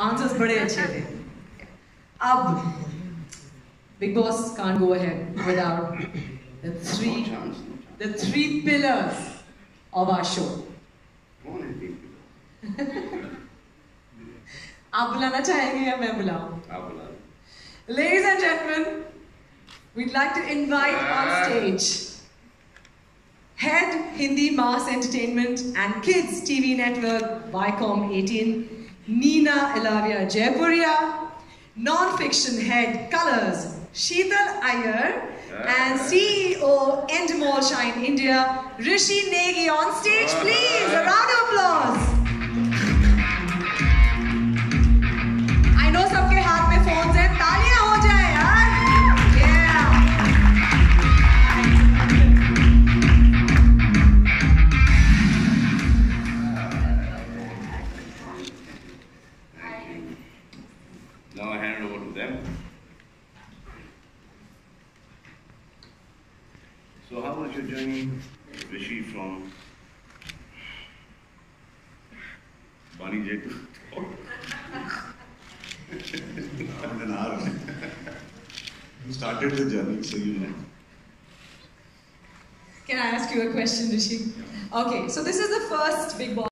Answers बड़े अच्छे थे. अब Bigg Boss can't go ahead without the three pillars of our show. आप बुलाना चाहेंगे या मैं बुलाऊं? आप बुला. Ladies and gentlemen, we'd like to invite on stage Head Hindi Mass Entertainment and Kids TV Network Viacom 18, Nina Elavia Jaipuria, Non-Fiction Head Colors Sheetal Iyer, and CEO Endemol Shine India, Rishi Negi on stage, please, a round of applause. I know सबके हाथ में phones हैं, तालियां हो जाए यार. Yeah. Now I hand it over to them. So how was your journey, Rishi, from Bani J to an hour. You started the journey, so you know. Can I ask you a question, Rishi? Okay, so this is the first Bigg Boss.